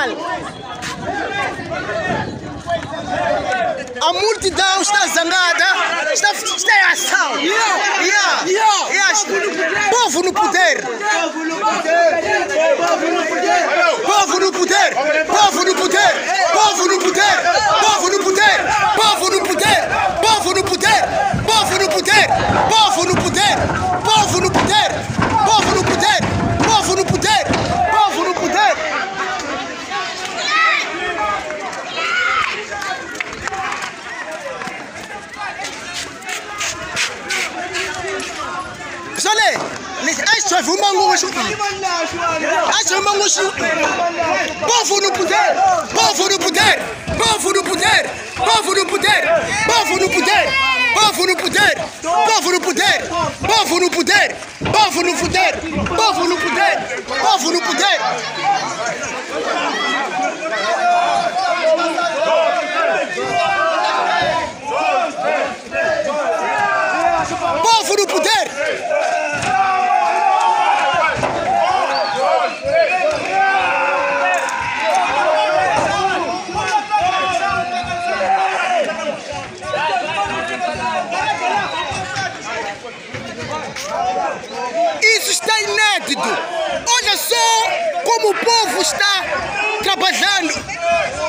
Nacional. A multidão está zangada, está em ação. Povo no poder. Povo no poder. Povo no poder. Povo no poder. Povo no poder. Povo no poder. Povo no poder. Povo no poder. Povo no poder. Povo no poder. Povo no poder. Povo no poder. Povo no poder. Sole, acho que uma moça. Acho uma moça. Povo no poder. Povo no poder. Povo no poder. Povo no poder. Povo no poder. Povo no poder. Povo no poder. Povo no poder. Povo no poder. Povo no poder. Povo no poder. Povo no poder. Isso está inédito. Olha só como o povo está trabalhando.